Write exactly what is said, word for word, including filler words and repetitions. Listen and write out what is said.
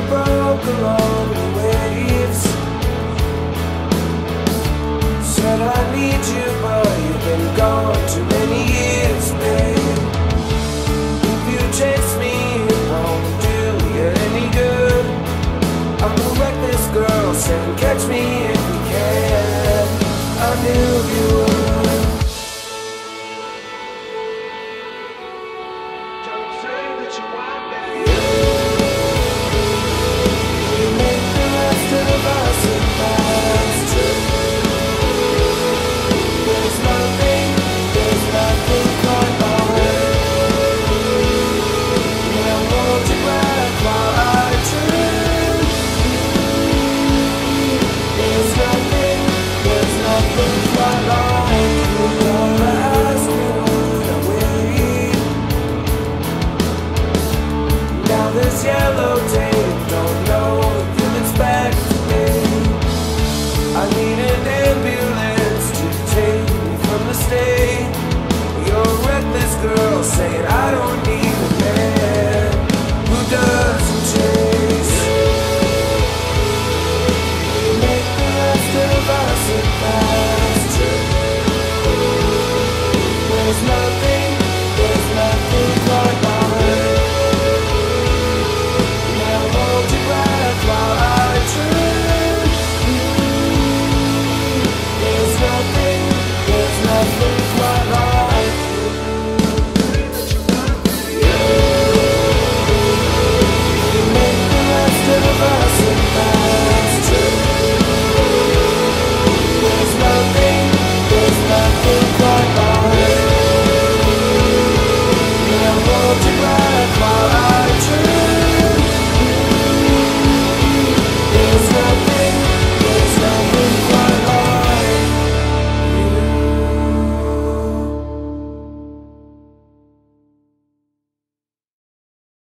broke along the waves. Said I need you, but you've been gone too many years, babe. If you chase me, it won't do you any good. I'm a reckless girl, saying catch me if you can. I knew you would. Don't say that you want me. You make the rest of us a past. There's nothing, there's nothing quite right. Now hold you back while I turn. There's nothing, there's nothing quite right. You gotta ask me would I wait. Now this yellow tape, don't know if you'll expect me. I need an ambulance to take me from the state. You're a reckless girl saying I don't need a man who doesn't chase. You make the rest of us a past. There's nothing